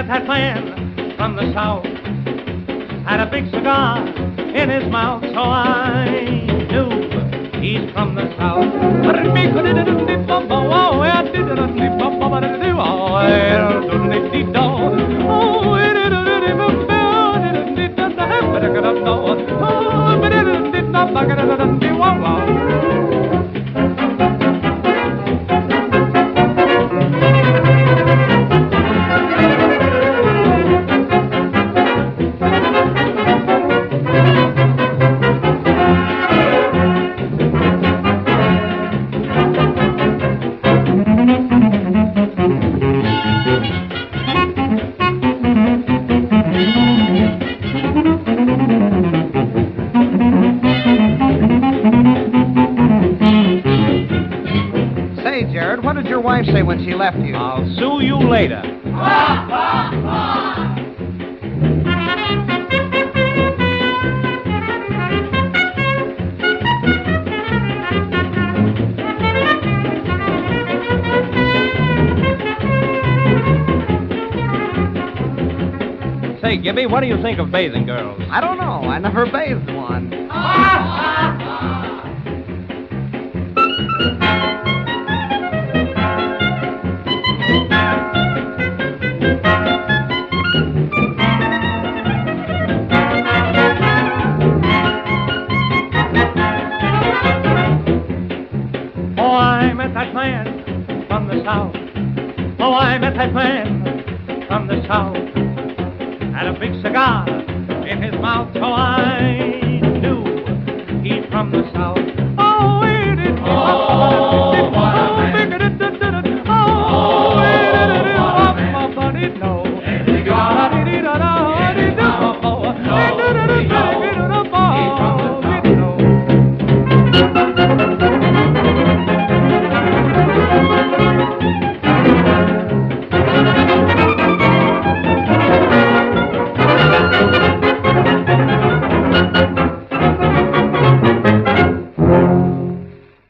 met that man from the south, had a big cigar in his mouth, so I knew he's from the south. What did your wife say when she left you? I'll sue you later. Say, Gibby, what do you think of bathing girls? I don't know. I never bathed one. That man from the south. Oh, I met that man from the south. Had a big cigar in his mouth, so I knew he's from the south.